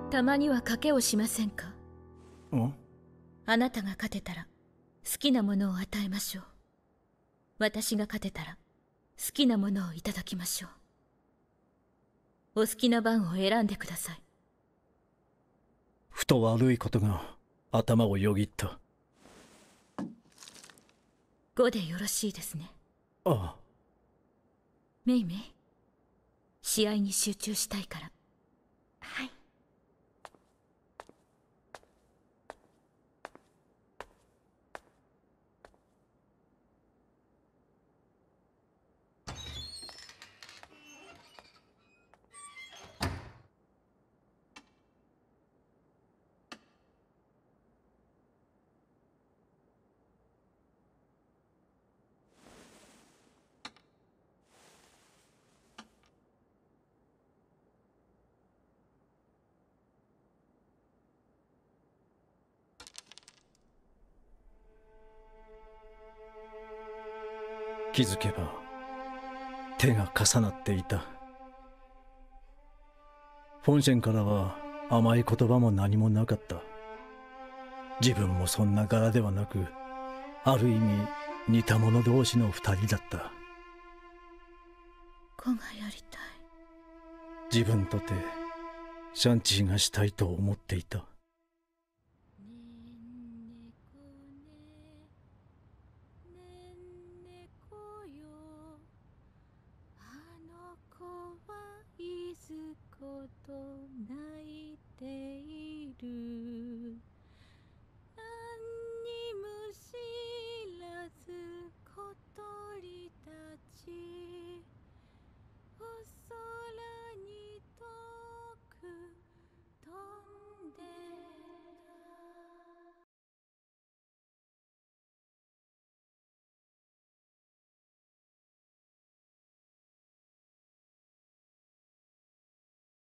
たまには賭けをしませんか？ ん？ あなたが勝てたら好きなものを与えましょう。私が勝てたら好きなものをいただきましょう。お好きな番を選んでください。 ふと悪いことが頭をよぎった。 5でよろしいですね。 ああ。 メイメイ、試合に集中したいから。 はい。 気づけば手が重なっていた。フォンシェンからは甘い言葉も何もなかった。自分もそんな柄ではなく、ある意味似た者同士の二人だった。 子がやりたい。 自分とてシャンチーがしたいと思っていた。